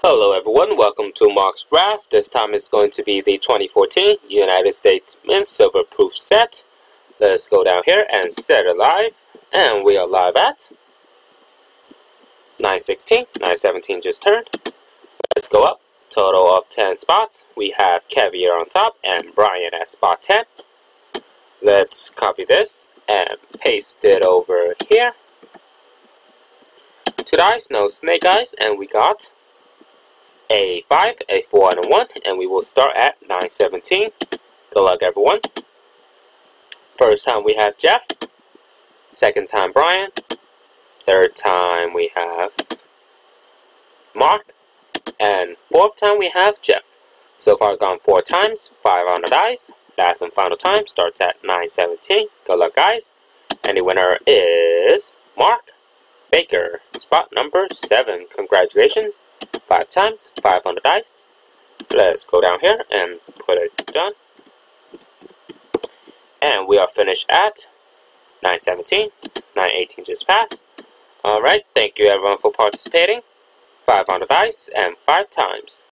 Hello everyone, welcome to Mark's Brass. This time it's going to be the 2014 United States Mint Silver Proof set. Let's go down here and set it live. And we are live at 916. 917 just turned. Let's go up. Total of 10 spots. We have Caviar on top and Brian at spot 10. Let's copy this and paste it over here. 2 dice, no snake eyes, and we got a 5, a 4, and a 1, and we will start at 917. Good luck, everyone. First time we have Jeff. Second time Brian. Third time we have Mark. And fourth time we have Jeff. So far gone 4 times, 5 on the dice. Last and final time starts at 917. Good luck, guys. And the winner is Mark Baker. Spot number 7. Congratulations. 5 times, 5 on the dice. Let's go down here and put it done. And we are finished at 917. 918 just passed. Alright, thank you everyone for participating. 5 on the dice and 5 times.